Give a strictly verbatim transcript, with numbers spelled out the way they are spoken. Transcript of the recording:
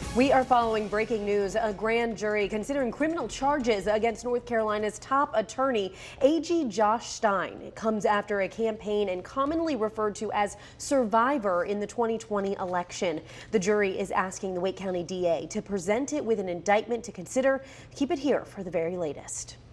We are following breaking news. A grand jury considering criminal charges against North Carolina's top attorney, A G Josh Stein. It comes after a campaign and commonly referred to as survivor in the twenty twenty election. The jury is asking the Wake County D A to present it with an indictment to consider. Keep it here for the very latest.